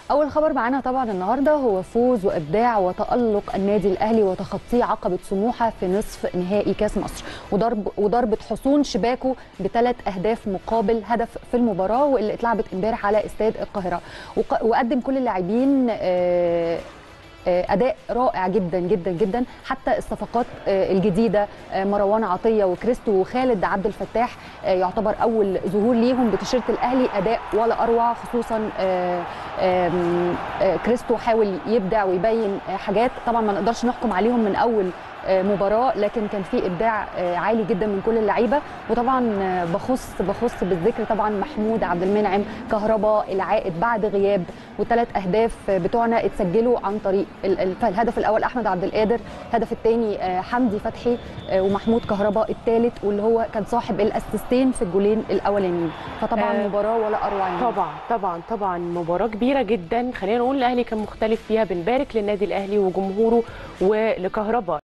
أول خبر معانا طبعا النهارده هو فوز وإبداع وتألق النادي الأهلي وتخطي عقبة سموحة في نصف نهائي كأس مصر، وضربة حصون شباكه بثلاث أهداف مقابل هدف في المباراة، واللي اتلعبت امبارح على استاد القاهرة. وقدم كل اللاعبين اداء رائع جدا جدا جدا، حتى الصفقات الجديده مروان عطيه وكريستو وخالد عبد الفتاح يعتبر اول ظهور ليهم بتيشيرت الاهلي، اداء ولا اروع، خصوصا كريستو حاول يبدع ويبين حاجات طبعا ما نقدرش نحكم عليهم من اول مباراه، لكن كان في ابداع عالي جدا من كل اللعيبه. وطبعا بخص بالذكر طبعا محمود عبد المنعم كهربا العائد بعد غياب، وثلاث اهداف بتوعنا اتسجلوا عن طريق الهدف الاول احمد عبد القادر، الهدف الثاني حمدي فتحي، ومحمود كهربا الثالث واللي هو كان صاحب الاسيستين في الجولين الاولانيين. فطبعا مباراه ولا اروع يعني. طبعا مباراه كبيره جدا. خلينا نقول الاهلي كان مختلف فيها. بنبارك للنادي الاهلي وجمهوره ولكهربا.